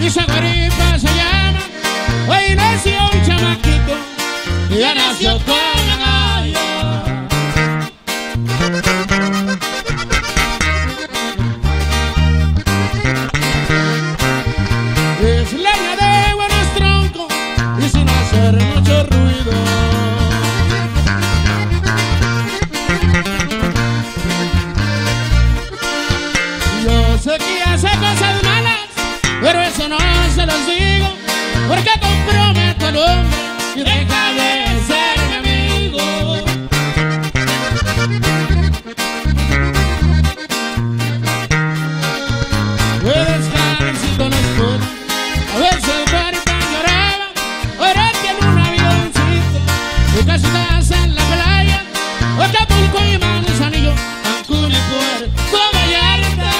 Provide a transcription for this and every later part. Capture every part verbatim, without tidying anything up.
y Zaguaripa se llama. Hoy nació un chamaquito y ya nació con la gallo. Es leña de buenos troncos y sin hacer mucho ruido. Yo sé que hace cosas malas, pero eso no se los digo, porque comprometo al hombre y deja de ser mi amigo. Puedes estar sin la escuela, a veces Zaguaripa lloraba, ahora tiene un avioncito y casi estás en la playa, Acapulco y Manzanillo, Cancún y Puerto Vallarta.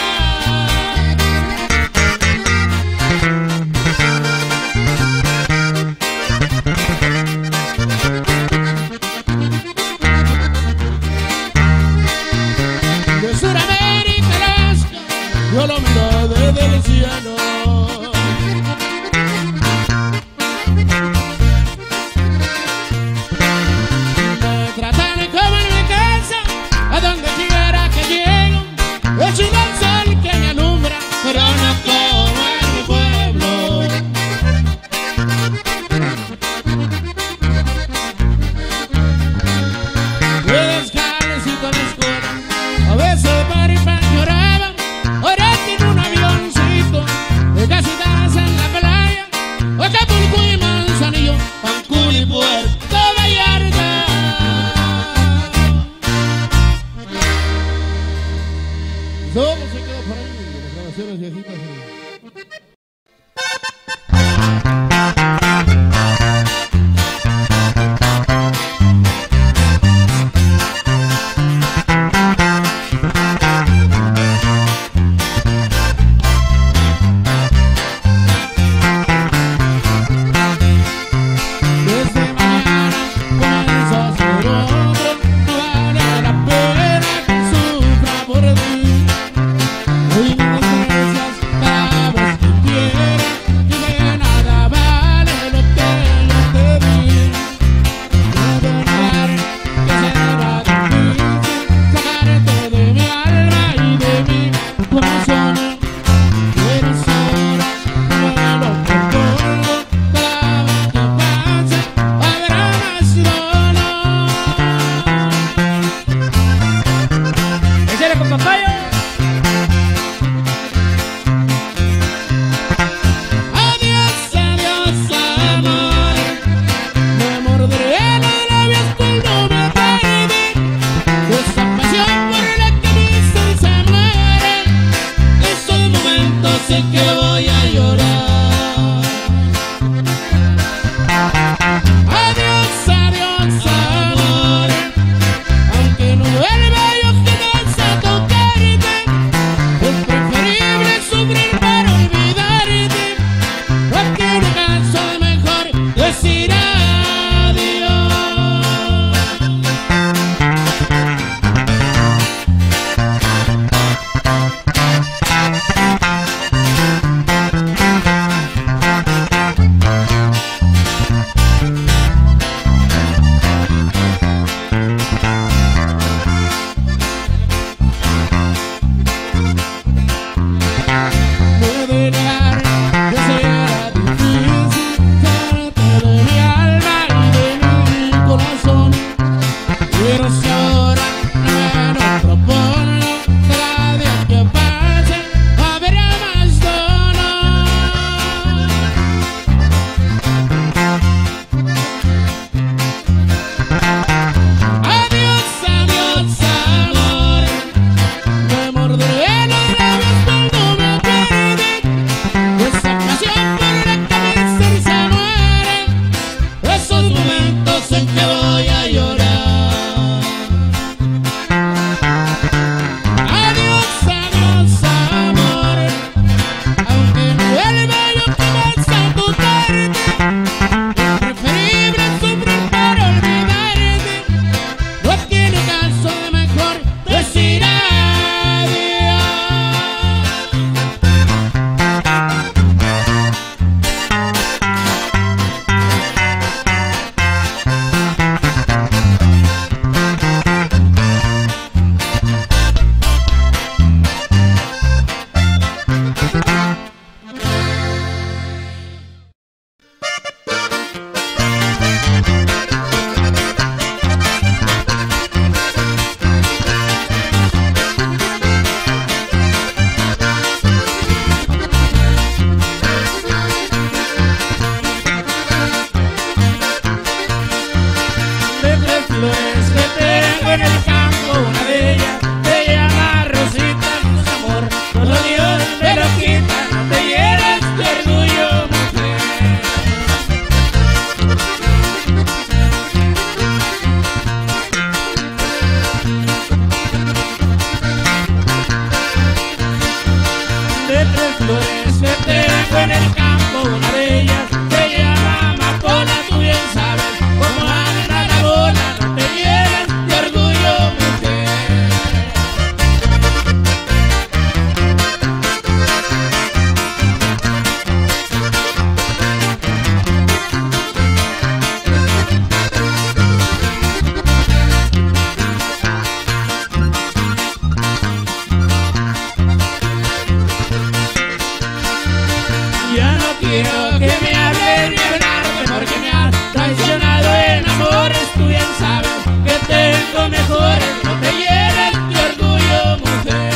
quiero que me hable ni hablarte porque me has traicionado en amores. Tú bien sabes que tengo mejores, no te llenes de orgullo, mujer.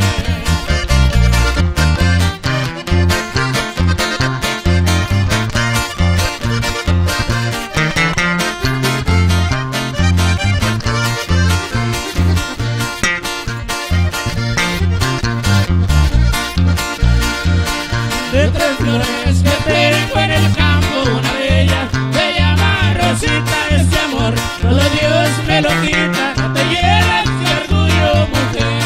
De tres flores que tengo en el campo, una de ellas se llama Rosita. Este amor todo Dios me lo quita, no te llenes de orgullo, mujer.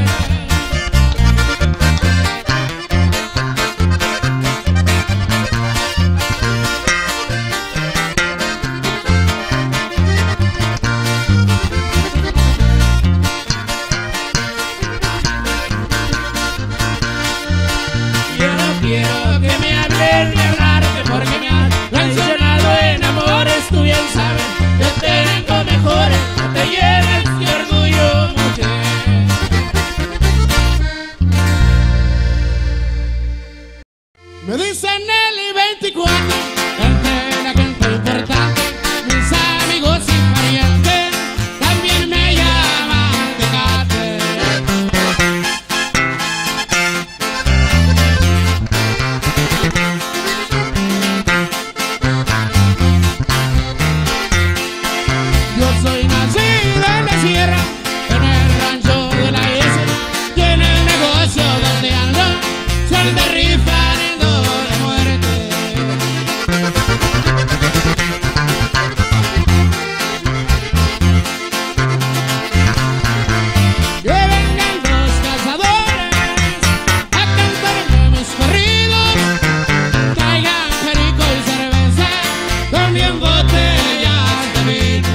Quiero que me hables ni hablarte porque me has traicionado en amores. Tú bien sabes que tengo mejores, no te llenes de orgullo, mujer. Me dicen Nelly veinticuatro, entre la gente importante, mis amigos y parientes también me llaman Tecate. Soy nacido en la sierra, en el rancho de la S, y en el negocio donde ando, son de rifar en doble muerte. Que vengan los cazadores a cantarme mis corridos, traigan perico y cerveza, también botellas de vino.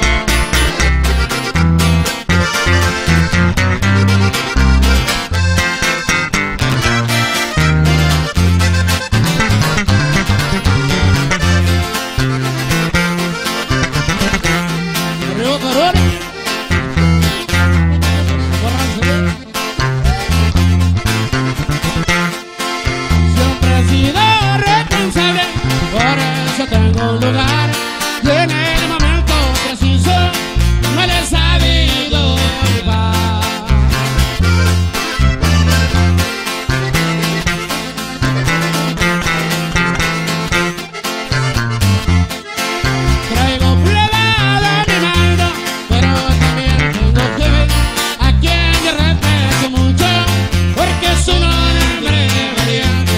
Siempre he sido responsable, por eso tengo un lugar, y en el momento preciso me lo he sabido llevar. Traigo prueba de mi mando, pero también tengo que ver a quien yo respeto mucho, porque es un hombre valiente.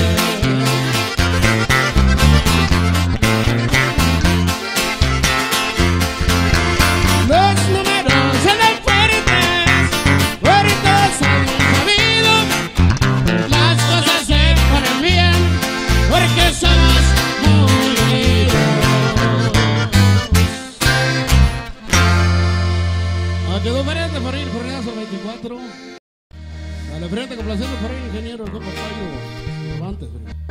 Los números se ven fuertes, fuertes han sabido, las cosas se ponen bien, porque somos muy unidos. Ah, quedó frente por ir, Correazo veinticuatro. Dale frente, complaciendo por el ingeniero, el compa Payo. Levantes,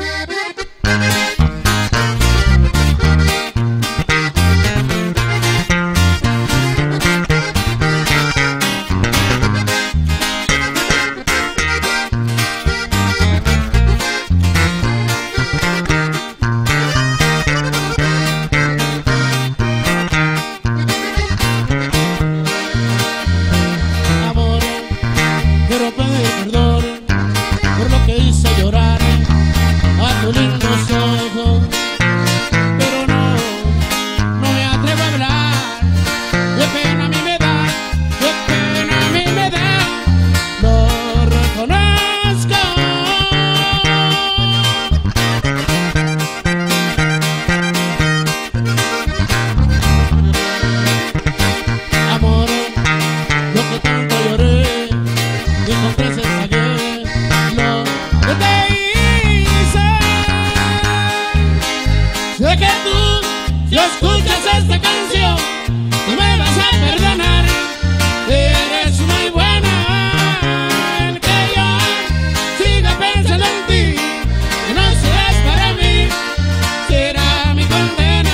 amor, quiero pedir perdón por lo que hice llorar a tus lindos ojos, pero no, no me atrevo a hablar. Qué pena a mí me da, qué pena a mí me da, lo reconozco. Amor, lo que tanto lloré, y con creces pagué lo que te hice. Sé que tú, si escuchas esta canción, tú me vas a perdonar. Eres muy buena, el que yo siga pensando en ti, que no seas para mí, será mi condena.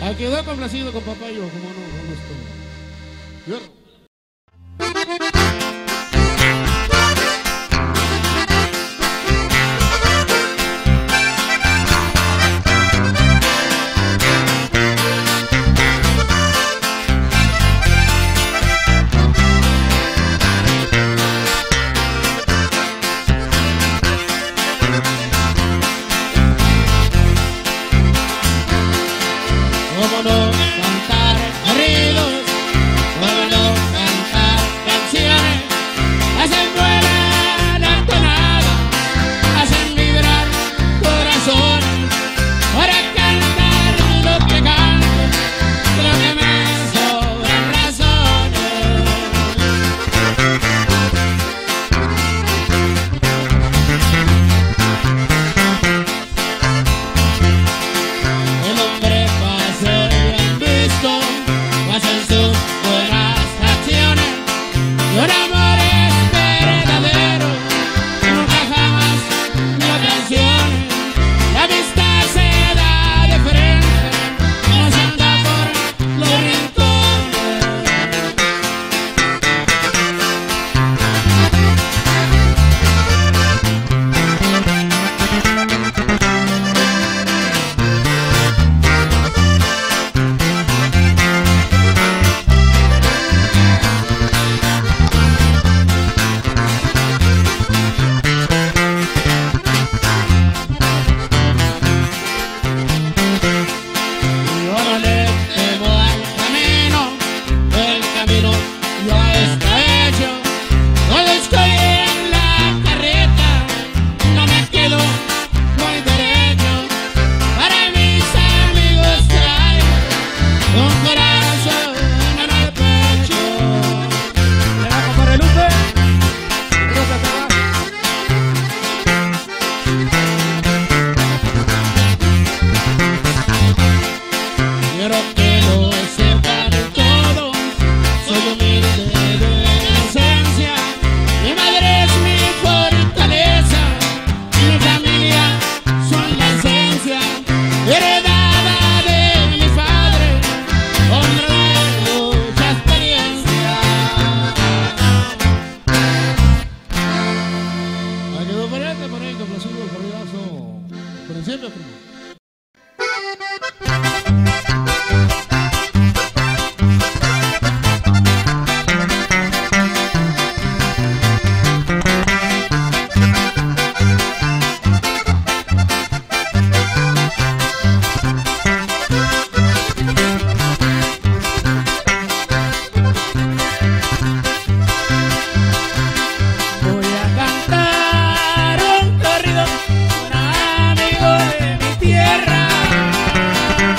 Ahí quedó complacido con papá y yo, como no, con gusto. Yo. Cómo no cantar corridos, cómo no cantar canciones, hacen vuelar la tonada, hacen vibrar corazones, para cantar lo que canto, creo que me sobran razones. El hombre pasa bien visto, pasan sus buenas acciones, y un amor es verdadero, nunca jamás lo traicione. La amistad se da de frente, no se anda por los rincones. Yo no le temo al camino, el camino ya está hecho. Cuando estoy en la carreta, no me quedo muy derecho. Para mis amigos traigo un corazón en el pecho. Le bajo por el Lupe, cruza hasta abajo. Quiero que lo sepan todos, soy humilde de esencia, mi madre es mi fortaleza, mi familia son la esencia, heredada de mi padre, hombre de mucha experiencia. Ahí quedó por este, por ahí, complacido, corridazo, por encima, primo. Voy a cantar un corrido, un amigo de mi tierra.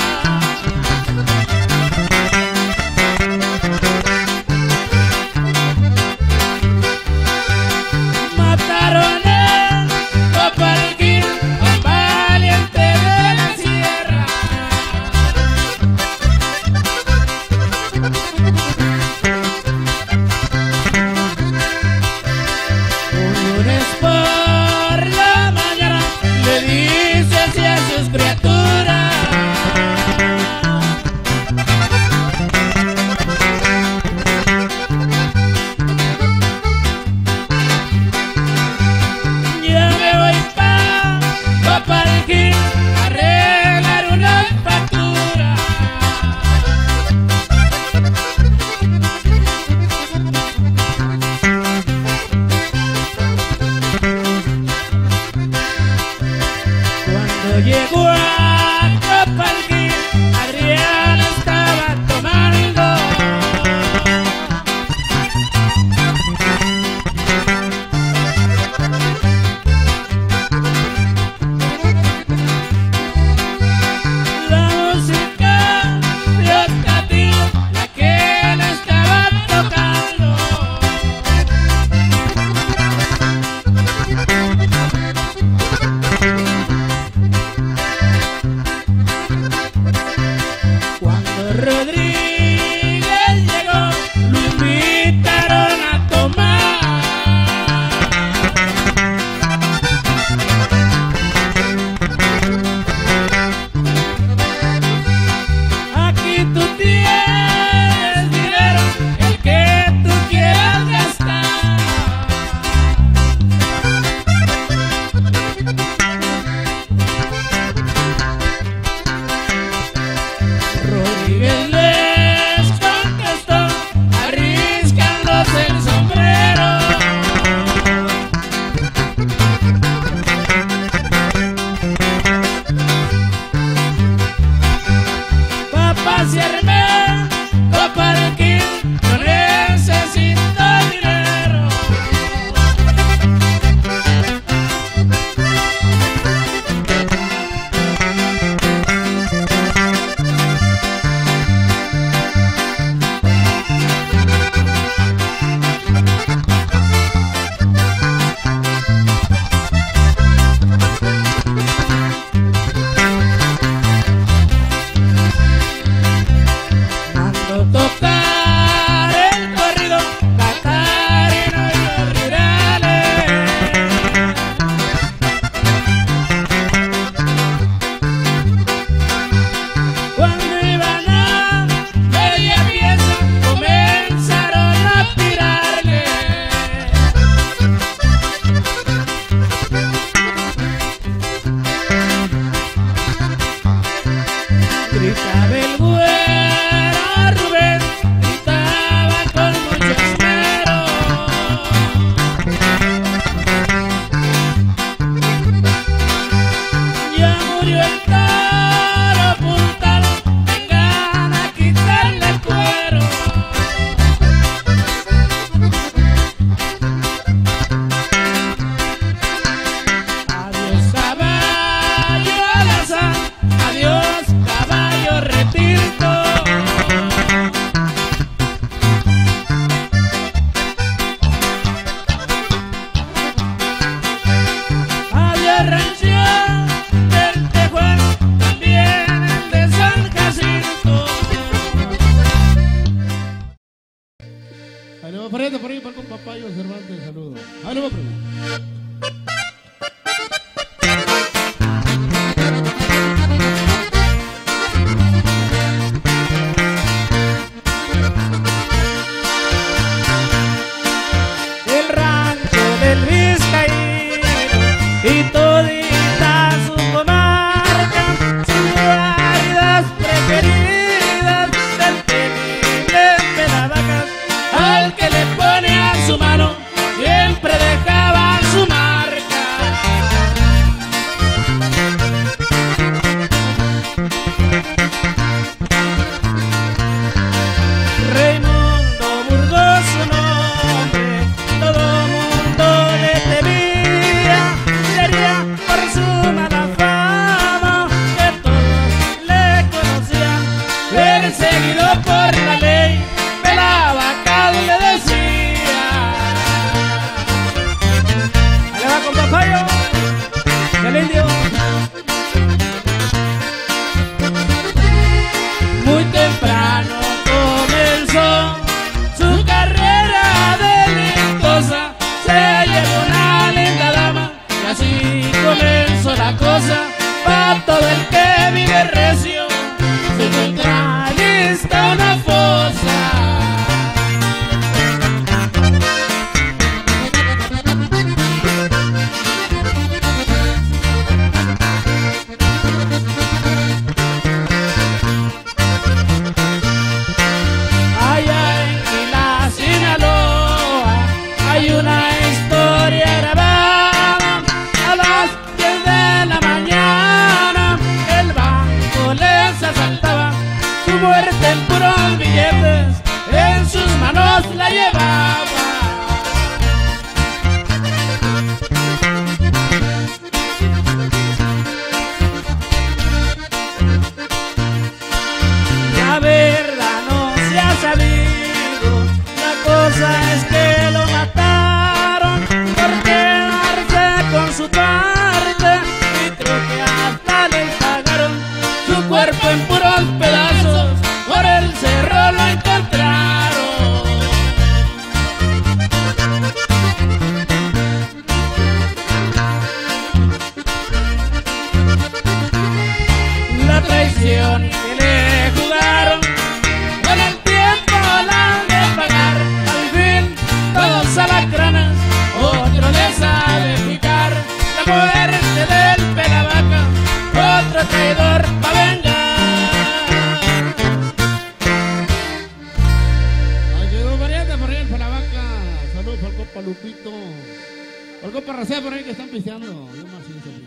si armé coparquín, no necesito dinero. Tocar el corrido catarino y los rurales. Cuando iban a media pieza comenzaron a tirarle. Gritaba el güero Rubén, gritaba con mucho esmero. Ya murió el toro puntado, vengan a quitarle el cuero. Adiós caballo alazán, adiós caballo retirto. Adiós rancho del Tejuán, también el de San Jacinto. Ahí va por ahí, por ahí, por con Papayo Cervantes, saludos. Ahí va, primo. El rancho del Vizcaíno y todita su comarca, sus guaridas preferidas del temible Pelavacas. Al que le pone a su mano siempre dejaba su marca. Raimundo Burgos su nombre, todo mundo le temía, sería por su mala fama que todos le conocían. Perseguido por la ley, Pelavacas le decía. Ahí va con Papayo, el indio. Muy temprano comenzó su carrera delictuosa, se llevó una linda dama y así comenzó la cosa. Pa' todo el que vive recio se encuentra lista una fosa. Allá en la Sinaloa hay una historia grabada. A las diez de la mañana el banco les asaltaba. Su muerte en puros billetes en sus manos la llevaba. La verdad no se ha sabido, la cosa es que lo mataron por quedarse con su parte y creo que hasta le pagaron. Su cuerpo en puros pedazos por el cerro lo encontraron. La traición que le jugaron, con el tiempo la han de pagar. Al fin todos alacranes, otro les ha de picar. La muerte del Pelavaca, otro traidor va a vengar. Ahí quedó variante por ahí el Pelavaca. Saludos para el compa Lupito. Para el compa Racea por ahí que están pisteando. Yo más sin salir.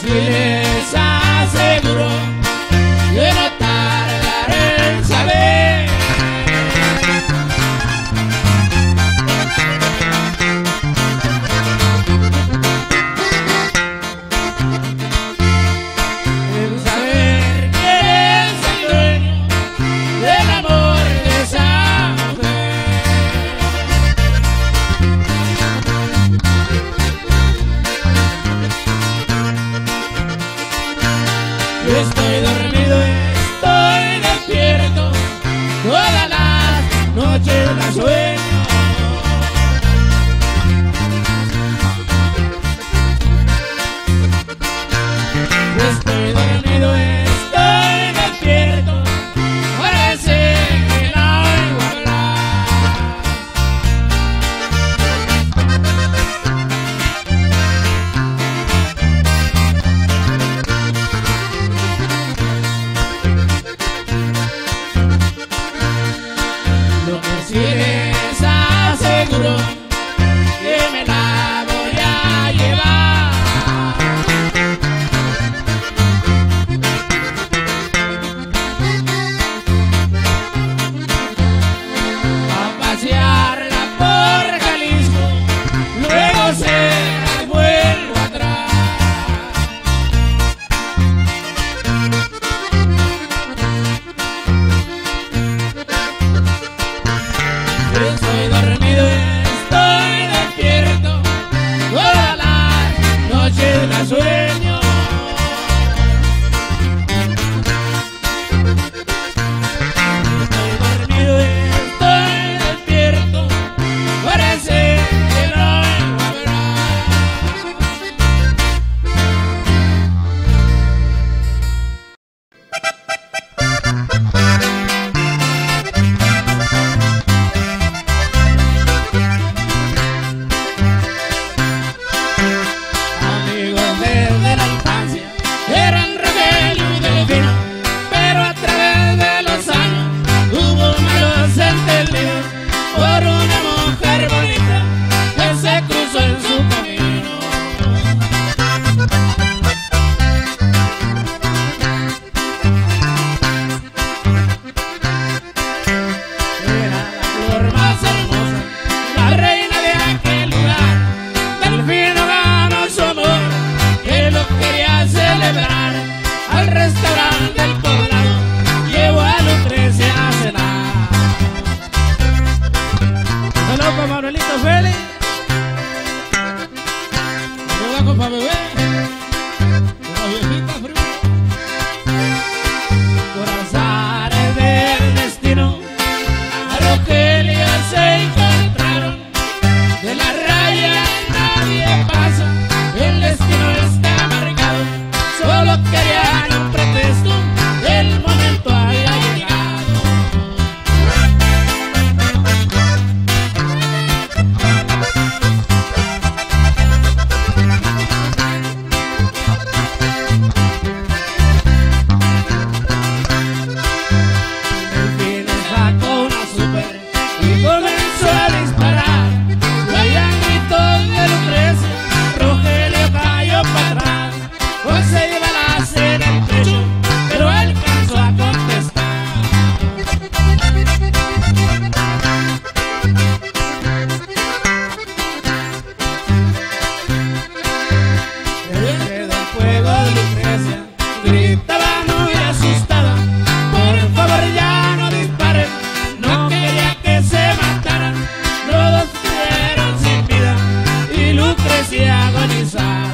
sí les aseguro que no tardaré en saber. En saber quién es el dueño del amor de esa mujer. Yo estoy dormido, estoy despierto, todas las noches la sueño. Yo estoy dormido, estoy despierto, parece que la oigo hablar. Lo que sí les aseguro que me la voy a llevar a pasearla por Jalisco, luego se la vuelvo atrás. Yo estoy dormido, estoy despierto, todas las noches la sueño. Estoy dormido, estoy despierto, parece que no oigo hablar. Amigos desde la infancia eran Rogelio y Delfino, pero a través de los años hubo malos entendidos por una mujer bonita que se cruzó en su camino. Era la flor más hermosa, la reina de aquel lugar. Delfino ganó su amor, que lo quería celebrar. Al restaurante del poblado llevó a Lucrecia a cenar. Saludos para Manuelito Félix. Yo la copa bebé. Una viejita fría. Por azares del destino, a Rogelio se encontraron. De la raya nadie pasa, el destino está marcado. Solo querían un pretexto, el momento había llegado. Delfino sacó una super y comenzó a disparar. Traían gritos de Lucrecia, Rogelio cayó para atrás. Pues se iba la cena en el pecho, pero alcanzó a contestar. Desde el fuego Lucrecia gritaba muy asustada: por favor ya no disparen, no quería que se mataran. Los dos quedaron sin vida y Lucrecia agonizaba.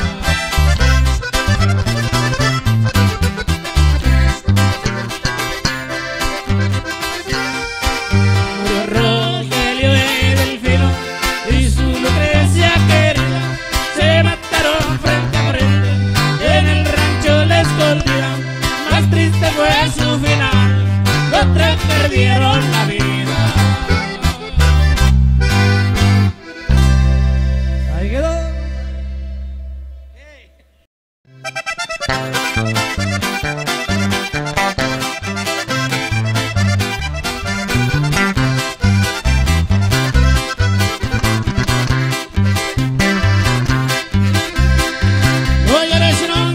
Murió Rogelio y Delfino y su Lucrecia querida. Se mataron frente a frente, en el rancho la escondieron. Más triste fue su final, los tres perdieron la vida. Ahí quedó. No llores, no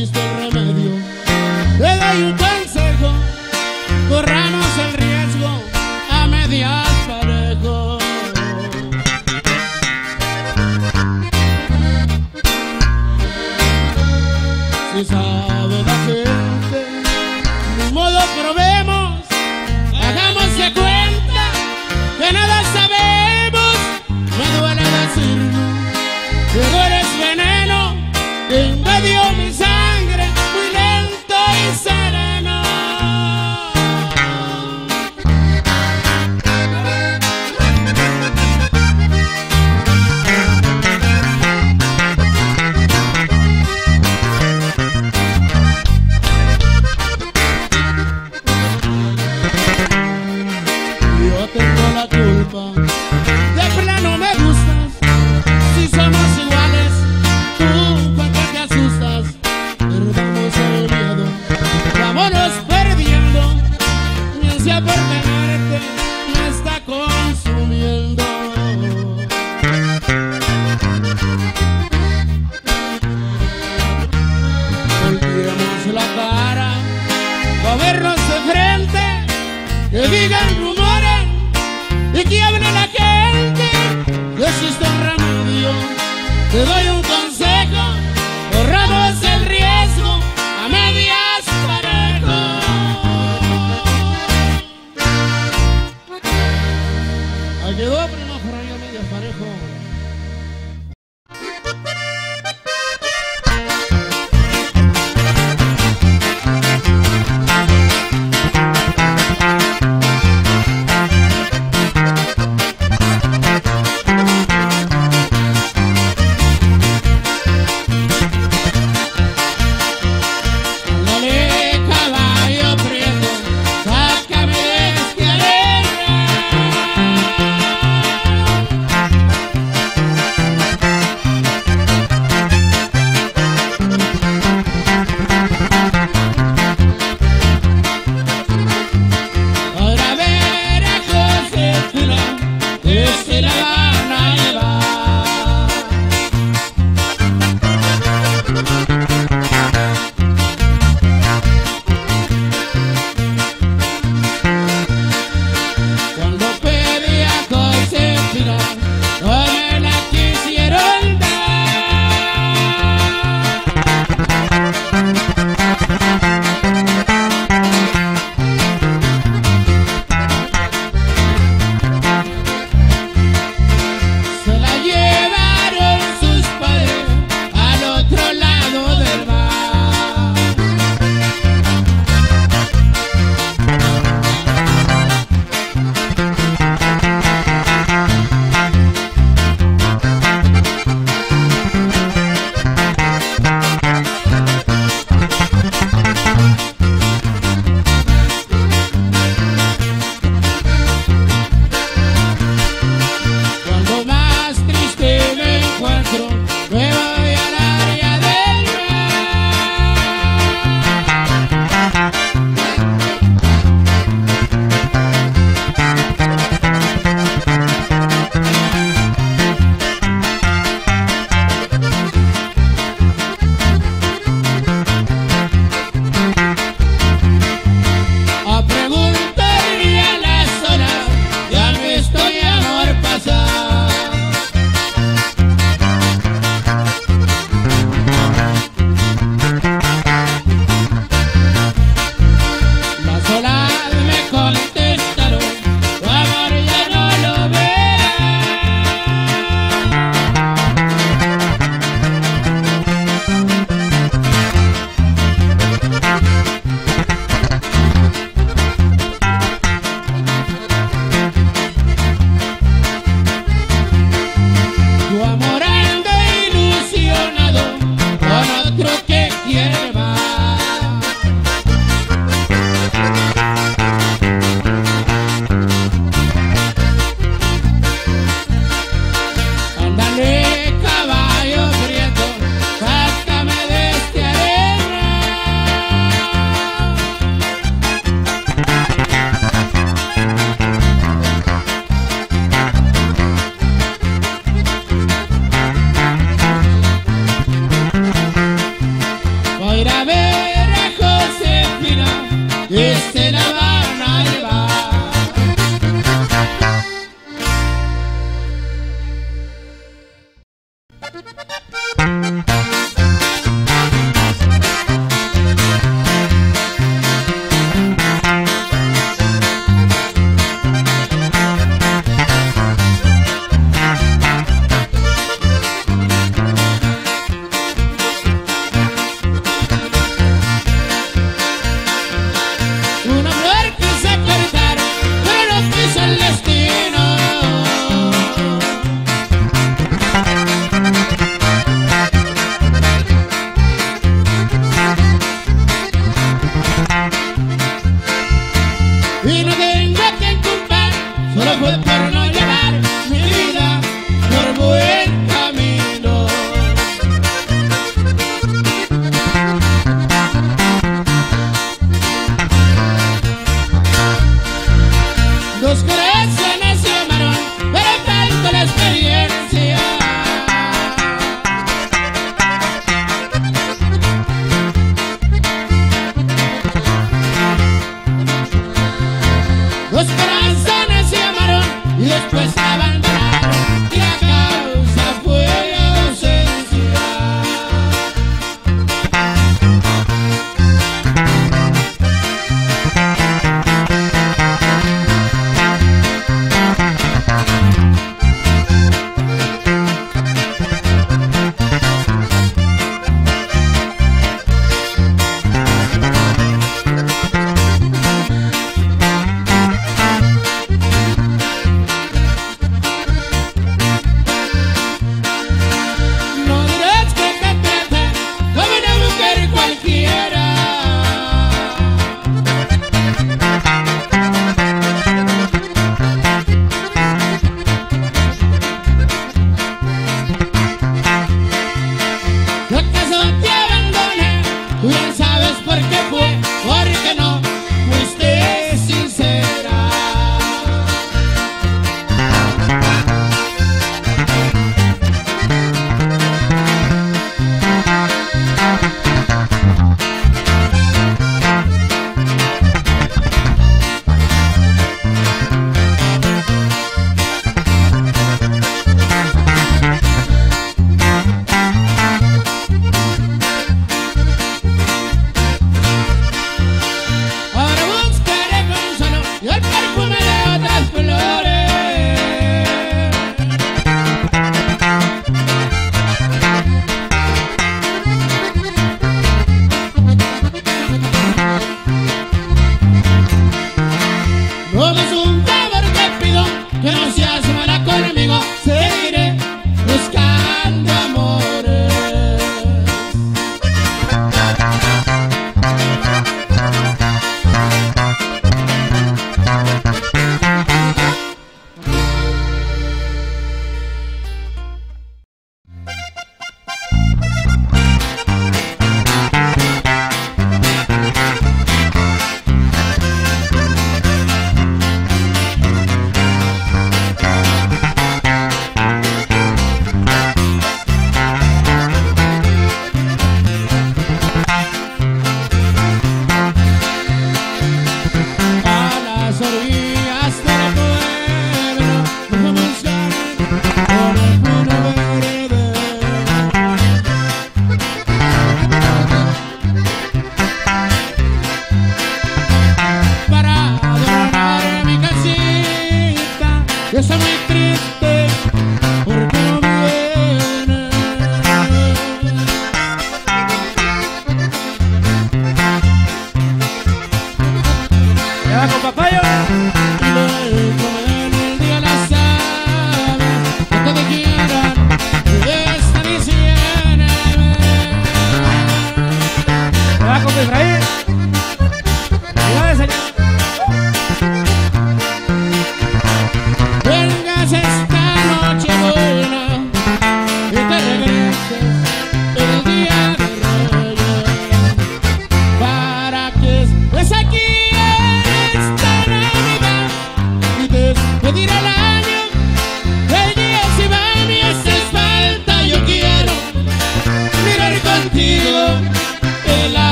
existe el remedio. Te doy un consejo, corramos el riesgo a medias parejo. Si sabe la gente, ni modo probemos, hagamos de cuenta que nada sabemos. Me duele decirlo, pero eres veneno que invadió mi sangre, muy lento y sereno. Yo tengo la culpa, de plano me gustas, si somos iguales, tú cuando te asustas, perdamos el miedo, vámonos perdiendo, mi ansia por tenerte me está consumiendo. Volteemos la cara, pa' vernos de frente, que digan rumores y que hable la gente, que existe un remedio. Te doy un consejo, corramos el riesgo a medias parejo. Ahí quedó, primo, por ahí a medias parejo. Una flor quise cortar, pero no quiso el destino.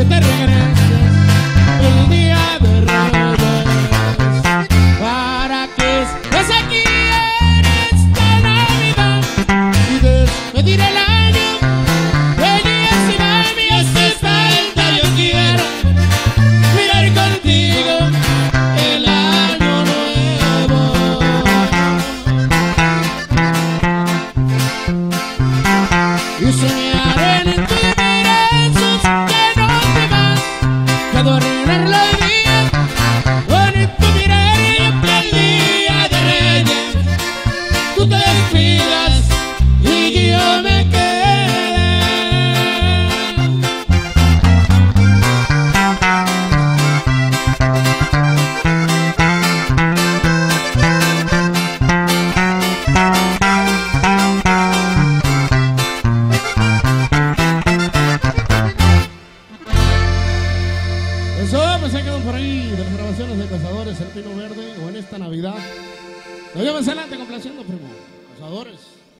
que te regreses el día de Reyes, para que estés aquí en esta Navidad y despedir el año. Belleza y mami, hace falta, yo quiero mirar contigo el año nuevo y soñar en tus brazos que no te vas, que adornar los días con tu mirar y que el día de Reyes tú te despidas y yo me quedé. Eso, pues se quedó por ahí de las grabaciones de Cazadores, El Pino Verde, o en esta Navidad. Nos vemos adelante complaciendo, primo. Cazadores.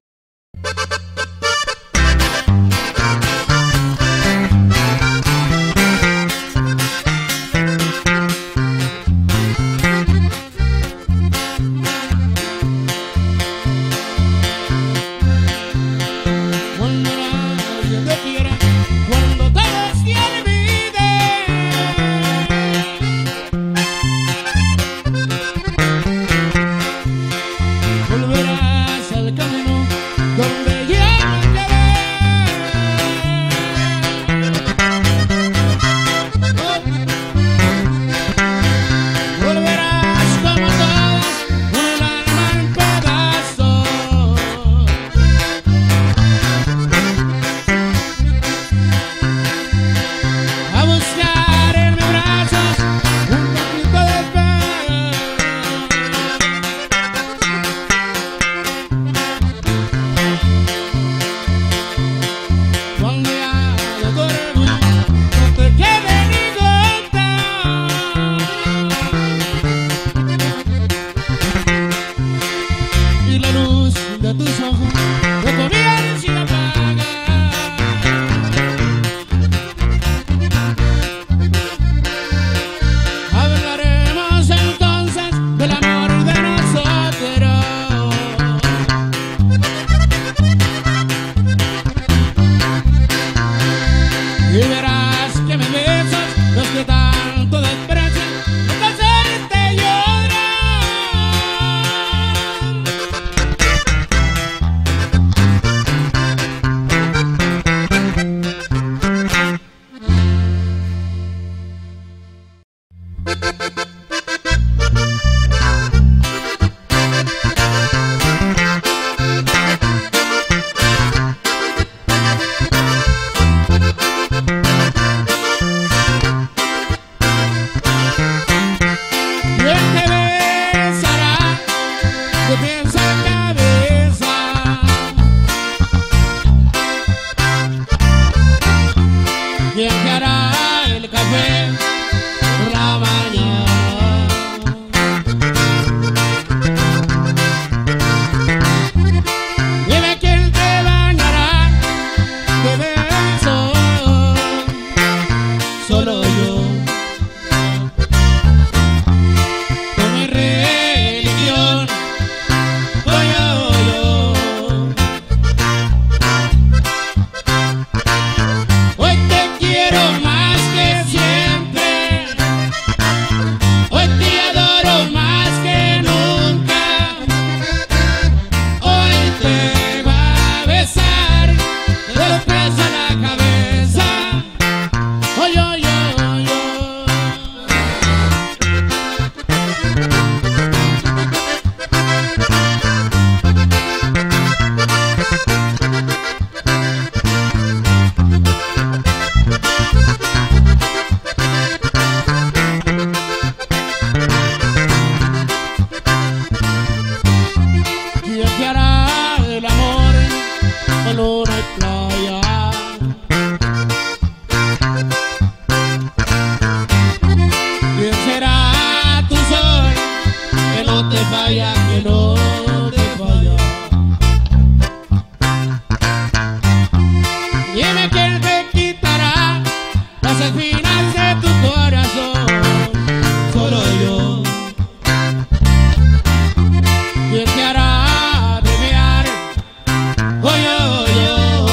Cuando nadie te quiera, cuando todos te olviden, volverás al camino donde ya me quedé. Volverás como todos, con el alma en pedazos, a buscar en mis brazos un poquito de paz. Cuando ya de tu orgullo no te quede ni gota, y la luz de tus ojos no comienza y te apaga. Hablaremos entonces del amor de nosotros y verás que me besas los que tanto desprecian hasta hacerte llorar. ¿Quién te besará de pies a cabeza? ¿Quién te hará el café por la mañana? Dime quién te bañará de besos. Solo yo, con mi religión, soy yo, yo. Hoy te quiero más que siempre, hoy te adoro más que nunca, hoy te voy a besar de los pies a la cabeza. Oy, oy, oy. cocinas de tu corazón, solo yo. ¿Quién te hará desear? Oh, yo, yo.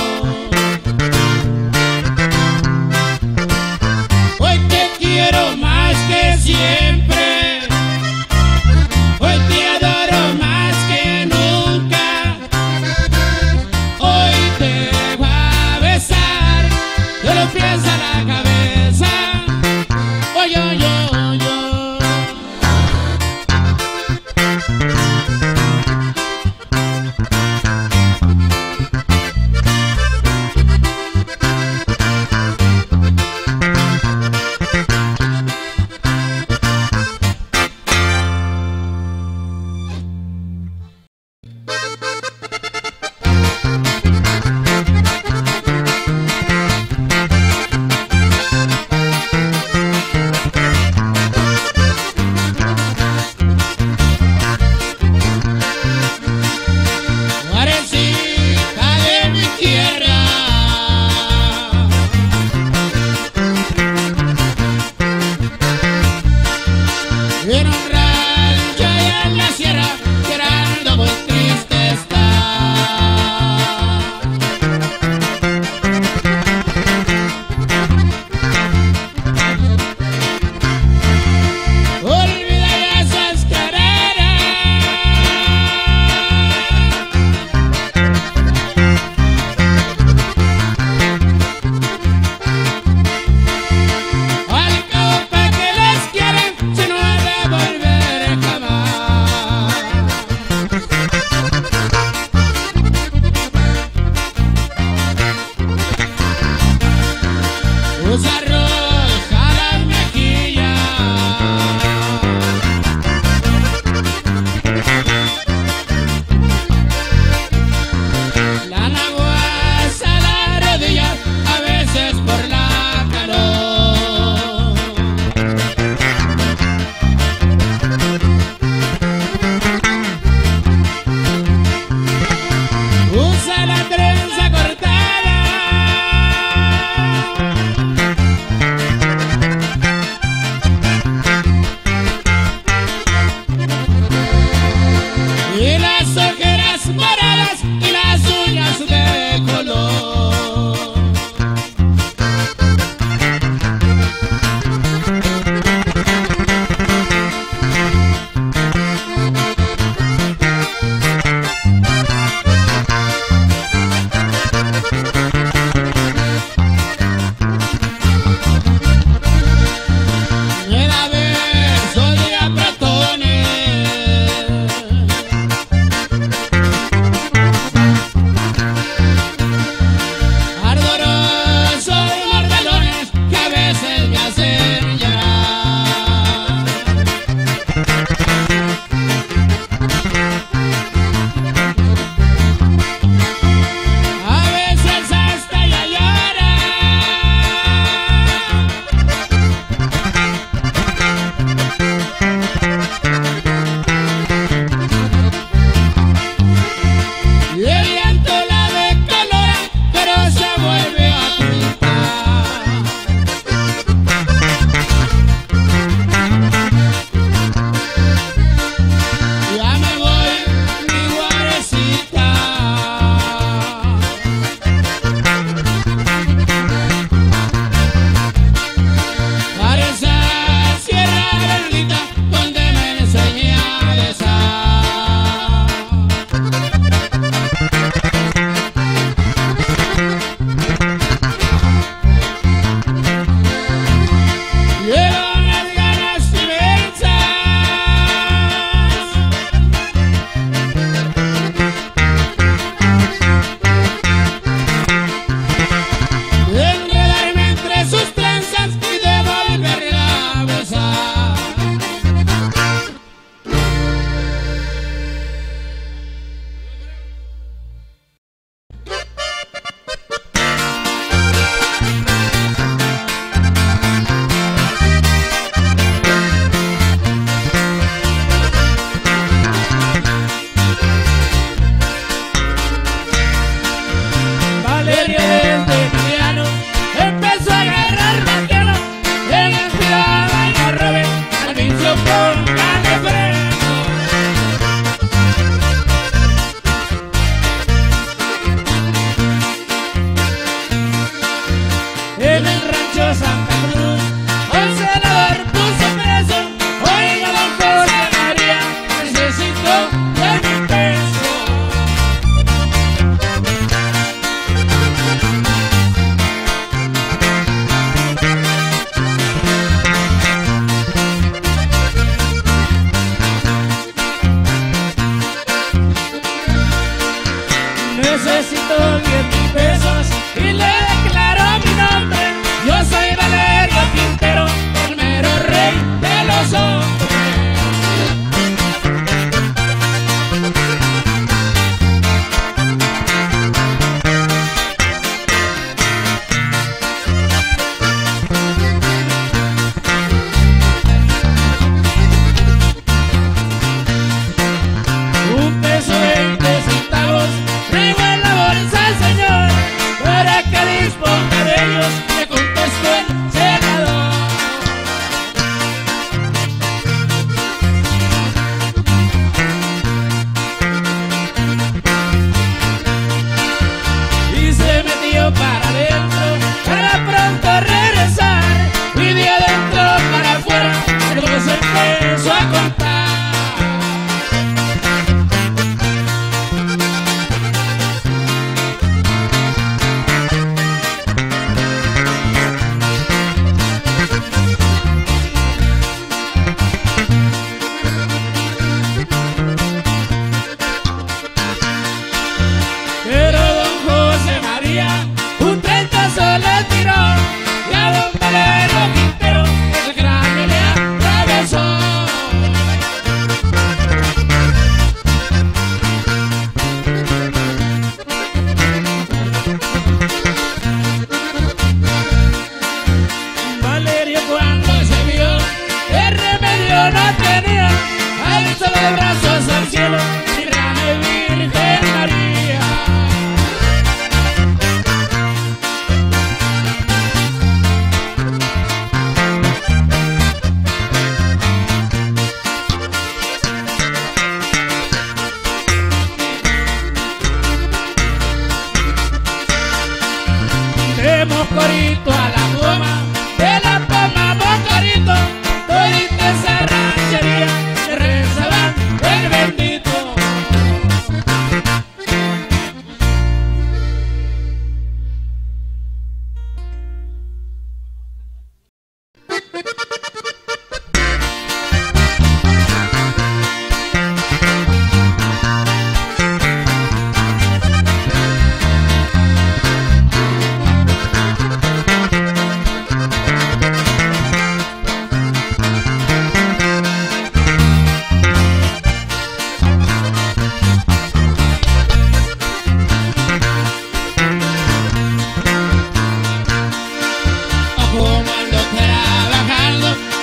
Hoy te quiero más que siempre, hoy te adoro más que nunca. Hoy te voy a besar de los pies a la cabeza. Hoy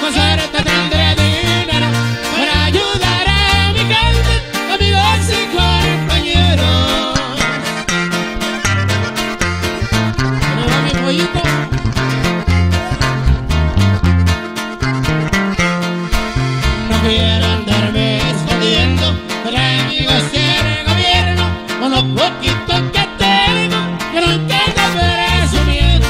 con suerte tendré dinero para ayudar a mi gente, amigos y compañeros. ¿Cómo va mi pollito? No quiero andarme escondiendo de amigos del gobierno, con lo poquito que tengo, que no entiendo presumiendo.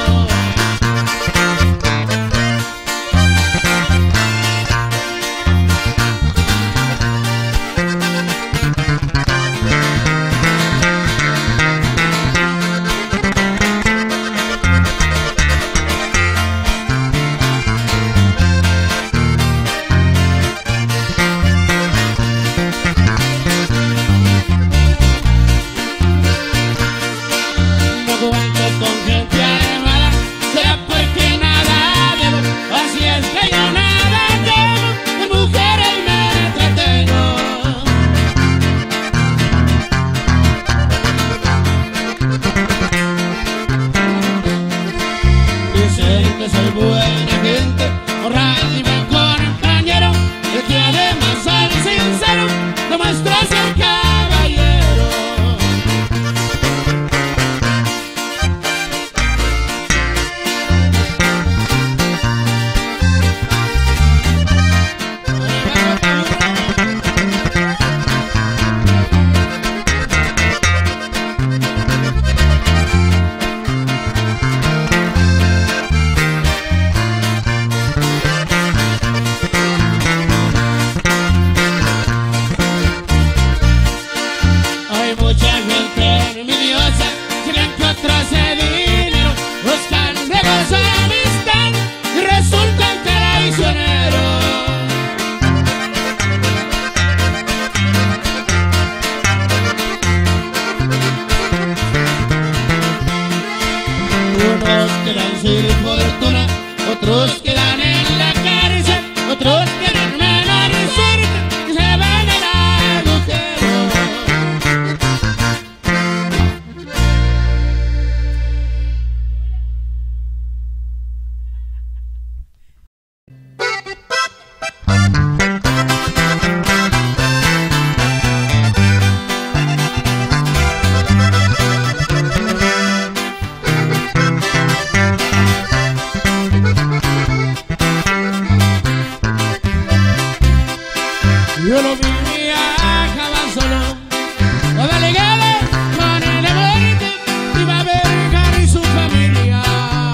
Con gente mala, sea porque nada debo, así es que yo nada temo, de mujeres me entretengo. Dicen que soy buena gente, honrado y buen compañero, y que además soy sincero, demuestro ser caballero. Hay mucha gente envidiosa, creen que otros de dinero buscan negocio de amistad y resultan traicioneros. Unos quedan sin fortuna, otros quedan en la cárcel, otros tienen menor suerte y se van al agujero. Yo lo vi viajaba solo, estaba ligado con el de muerte, iba a ver a Harry y su familia.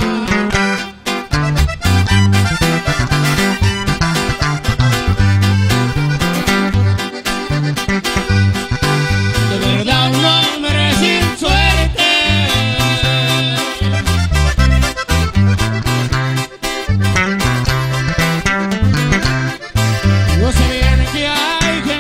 De verdad un hombre sin suerte. Yo sé bien que hay gente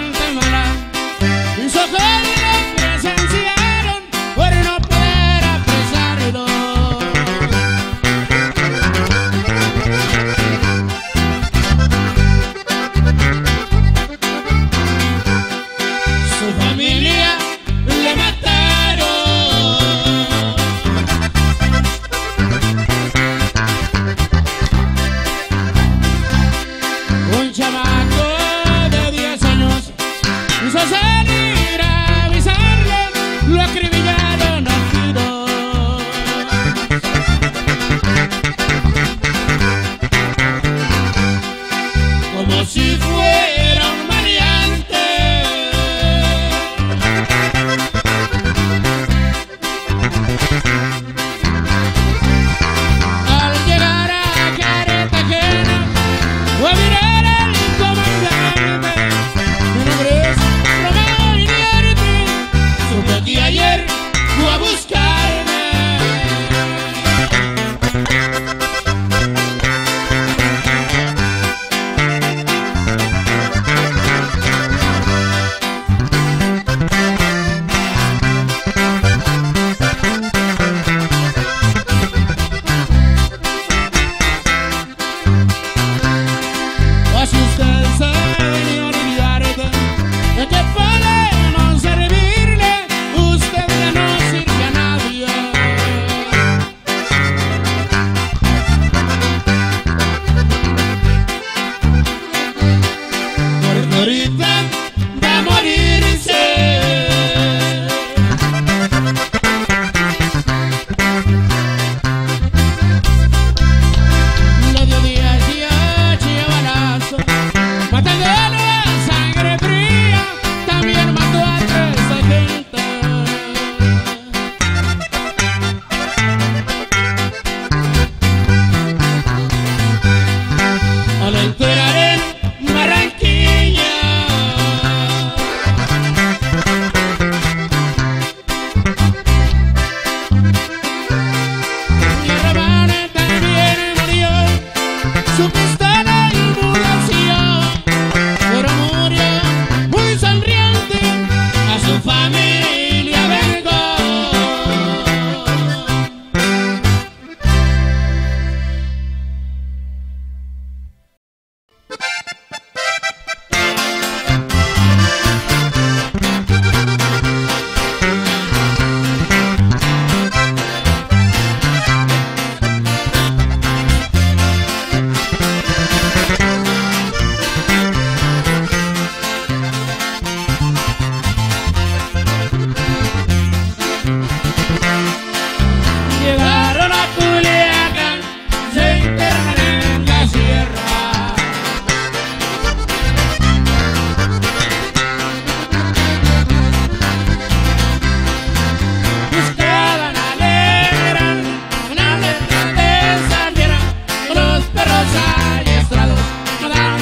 adiestrados, no dan